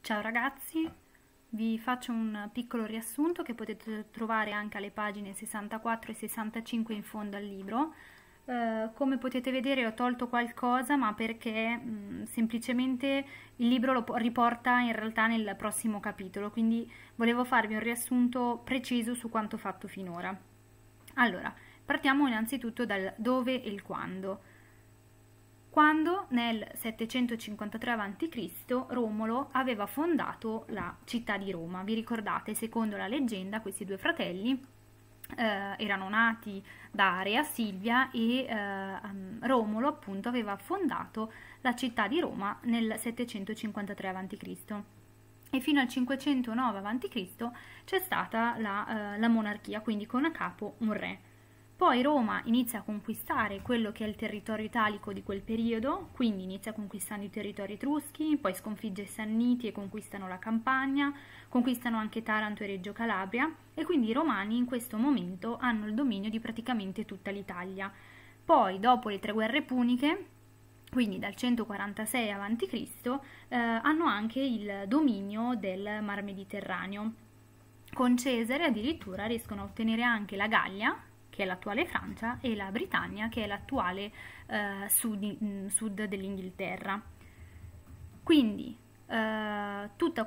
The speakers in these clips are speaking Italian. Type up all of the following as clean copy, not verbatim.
Ciao ragazzi, vi faccio un piccolo riassunto che potete trovare anche alle pagine 64 e 65 in fondo al libro. Come potete vedere ho tolto qualcosa, ma perché semplicemente il libro lo riporta in realtà nel prossimo capitolo, quindi volevo farvi un riassunto preciso su quanto fatto finora. Allora, partiamo innanzitutto dal dove e il quando. Quando nel 753 a.C. Romolo aveva fondato la città di Roma. Vi ricordate, secondo la leggenda, questi due fratelli erano nati da Rea Silvia e Romolo appunto aveva fondato la città di Roma nel 753 a.C. E fino al 509 a.C. c'è stata la monarchia, quindi con a capo un re. Poi Roma inizia a conquistare quello che è il territorio italico di quel periodo, quindi inizia conquistando i territori etruschi, poi sconfigge i Sanniti e conquistano la Campania, conquistano anche Taranto e Reggio Calabria e quindi i Romani in questo momento hanno il dominio di praticamente tutta l'Italia. Poi dopo le tre guerre puniche, quindi dal 146 a.C., hanno anche il dominio del Mar Mediterraneo. Con Cesare addirittura riescono a ottenere anche la Gallia, che è l'attuale Francia, e la Britannia, che è l'attuale sud dell'Inghilterra. Quindi tutto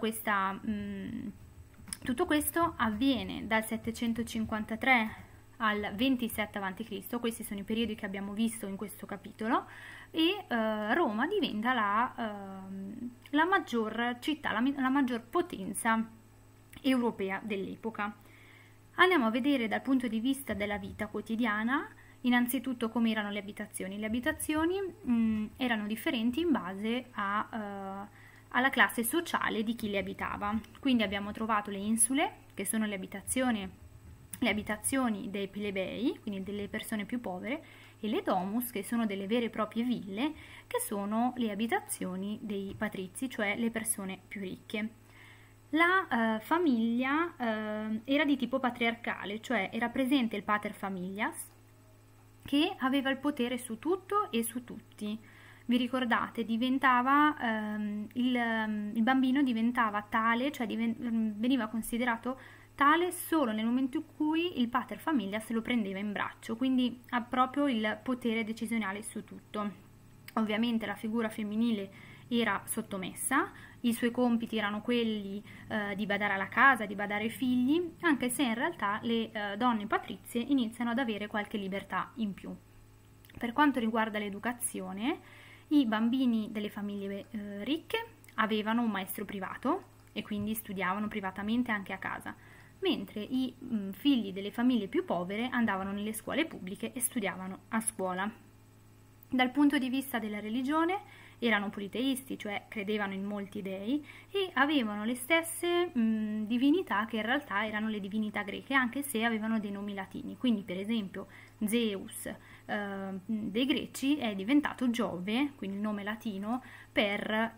questo avviene dal 753 al 27 a.C., questi sono i periodi che abbiamo visto in questo capitolo, e Roma diventa la maggior città, la maggior potenza europea dell'epoca. Andiamo a vedere dal punto di vista della vita quotidiana, innanzitutto come erano le abitazioni. Le abitazioni erano differenti in base alla classe sociale di chi le abitava. Quindi abbiamo trovato le insule, che sono le abitazioni dei plebei, quindi delle persone più povere, e le domus, che sono delle vere e proprie ville, che sono le abitazioni dei patrizi, cioè le persone più ricche. La famiglia era di tipo patriarcale, cioè era presente il pater familias che aveva il potere su tutto e su tutti. Vi ricordate? Il bambino diventava tale, cioè veniva considerato tale solo nel momento in cui il pater familias lo prendeva in braccio, quindi ha proprio il potere decisionale su tutto. Ovviamente la figura femminile era sottomessa, i suoi compiti erano quelli di badare alla casa, di badare ai figli, anche se in realtà le donne patrizie iniziano ad avere qualche libertà in più. Per quanto riguarda l'educazione, i bambini delle famiglie ricche avevano un maestro privato e quindi studiavano privatamente anche a casa, mentre i figli delle famiglie più povere andavano nelle scuole pubbliche e studiavano a scuola. Dal punto di vista della religione erano politeisti, cioè credevano in molti dei e avevano le stesse divinità che in realtà erano le divinità greche, anche se avevano dei nomi latini. Quindi per esempio Zeus dei greci è diventato Giove, quindi il nome latino, per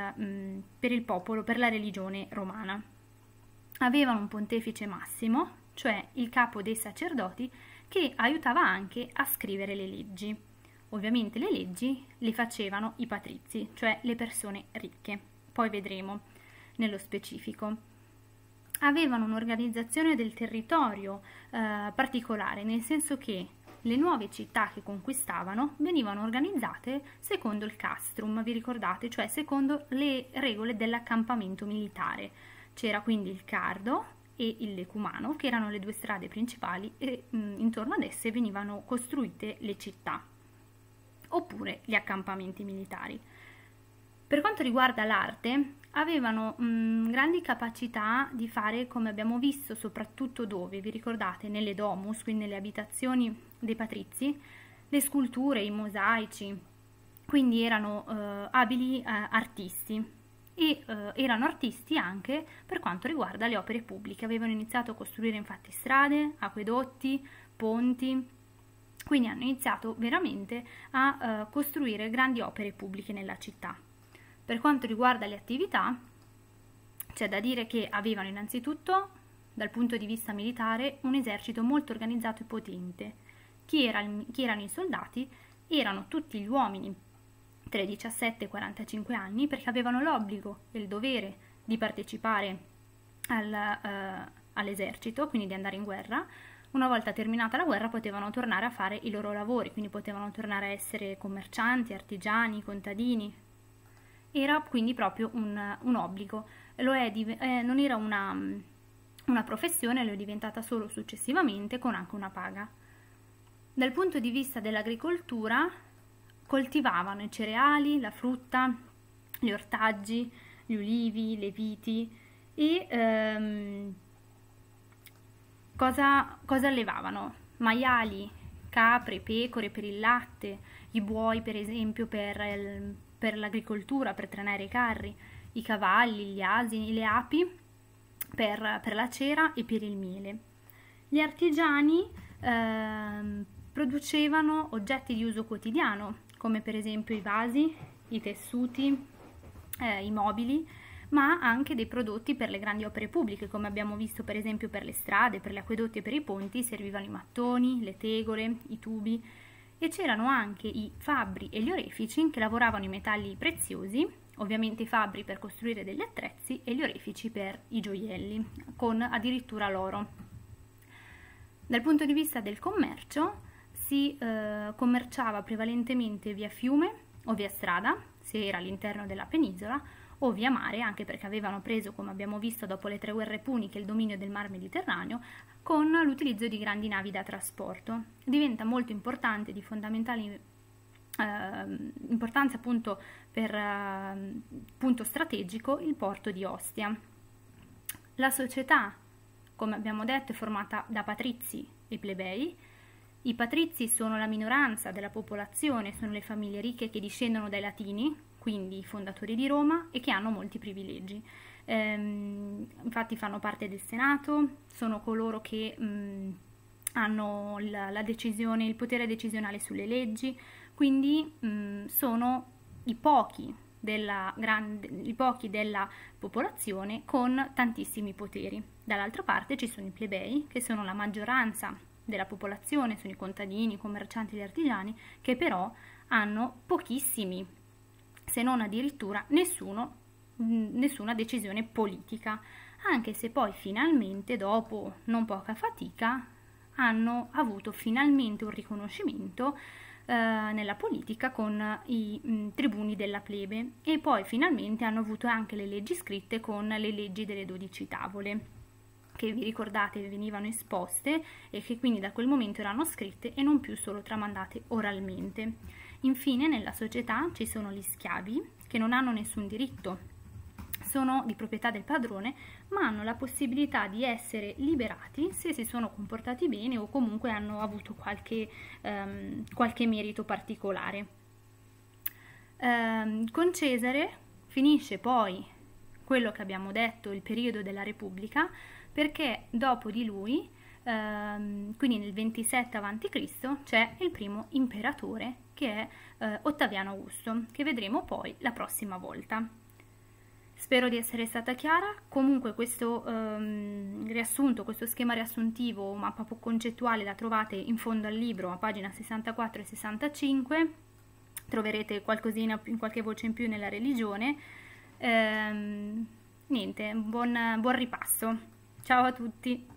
il popolo, per la religione romana. Avevano un pontefice massimo, cioè il capo dei sacerdoti, che aiutava anche a scrivere le leggi. Ovviamente le leggi le facevano i patrizi, cioè le persone ricche. Poi vedremo nello specifico. Avevano un'organizzazione del territorio particolare, nel senso che le nuove città che conquistavano venivano organizzate secondo il castrum, vi ricordate? Cioè secondo le regole dell'accampamento militare. C'era quindi il cardo e il decumano, che erano le due strade principali, e intorno ad esse venivano costruite le città oppure gli accampamenti militari. Per quanto riguarda l'arte, avevano grandi capacità di fare, come abbiamo visto, soprattutto dove, vi ricordate, nelle domus, quindi nelle abitazioni dei patrizi, le sculture, i mosaici, quindi erano abili artisti e erano artisti anche per quanto riguarda le opere pubbliche. Avevano iniziato a costruire infatti strade, acquedotti, ponti, quindi hanno iniziato veramente a costruire grandi opere pubbliche nella città. Per quanto riguarda le attività, c'è da dire che avevano innanzitutto, dal punto di vista militare, un esercito molto organizzato e potente. Chi erano i soldati? Erano tutti gli uomini tra i 17 e i 45 anni, perché avevano l'obbligo e il dovere di partecipare all'esercito, quindi di andare in guerra. Una volta terminata la guerra potevano tornare a fare i loro lavori, quindi potevano tornare a essere commercianti, artigiani, contadini. Era quindi proprio un obbligo, non era una professione, lo è diventata solo successivamente con anche una paga. Dal punto di vista dell'agricoltura coltivavano i cereali, la frutta, gli ortaggi, gli ulivi, le viti e cosa allevavano? Maiali, capre, pecore per il latte, i buoi per esempio per l'agricoltura, per trainare i carri, i cavalli, gli asini, le api per la cera e per il miele. Gli artigiani producevano oggetti di uso quotidiano, come per esempio i vasi, i tessuti, i mobili, ma anche dei prodotti per le grandi opere pubbliche, come abbiamo visto per esempio per le strade, per gli acquedotti e per i ponti, servivano i mattoni, le tegole, i tubi, e c'erano anche i fabbri e gli orefici che lavoravano i metalli preziosi, ovviamente i fabbri per costruire degli attrezzi e gli orefici per i gioielli, con addirittura l'oro. Dal punto di vista del commercio si commerciava prevalentemente via fiume o via strada, se era all'interno della penisola, o via mare, anche perché avevano preso, come abbiamo visto dopo le 3 guerre puniche, il dominio del mar Mediterraneo, con l'utilizzo di grandi navi da trasporto. Diventa molto importante, di fondamentale importanza appunto per punto strategico, il porto di Ostia. La società, come abbiamo detto, è formata da patrizi e plebei. I patrizi sono la minoranza della popolazione, sono le famiglie ricche che discendono dai latini, quindi i fondatori di Roma, e che hanno molti privilegi. Infatti fanno parte del Senato, sono coloro che hanno il potere decisionale sulle leggi, quindi sono i pochi della popolazione con tantissimi poteri. Dall'altra parte ci sono i plebei, che sono la maggioranza della popolazione, sono i contadini, i commercianti e gli artigiani, che però hanno pochissimi, se non addirittura nessuna decisione politica, anche se poi finalmente, dopo non poca fatica, hanno avuto finalmente un riconoscimento nella politica con i tribuni della plebe, e poi finalmente hanno avuto anche le leggi scritte con le leggi delle 12 tavole, che vi ricordate venivano esposte e che quindi da quel momento erano scritte e non più solo tramandate oralmente. Infine nella società ci sono gli schiavi, che non hanno nessun diritto, sono di proprietà del padrone, ma hanno la possibilità di essere liberati se si sono comportati bene o comunque hanno avuto qualche merito particolare. Con Cesare finisce poi quello che abbiamo detto, il periodo della Repubblica, perché dopo di lui, quindi nel 27 a.C., c'è il primo imperatore, che è Ottaviano Augusto, che vedremo poi la prossima volta. Spero di essere stata chiara. Comunque questo riassunto, questo schema riassuntivo, mappa concettuale, la trovate in fondo al libro a pagina 64 e 65. Troverete qualcosina, qualche voce in più nella religione. Niente, buon ripasso. Ciao a tutti!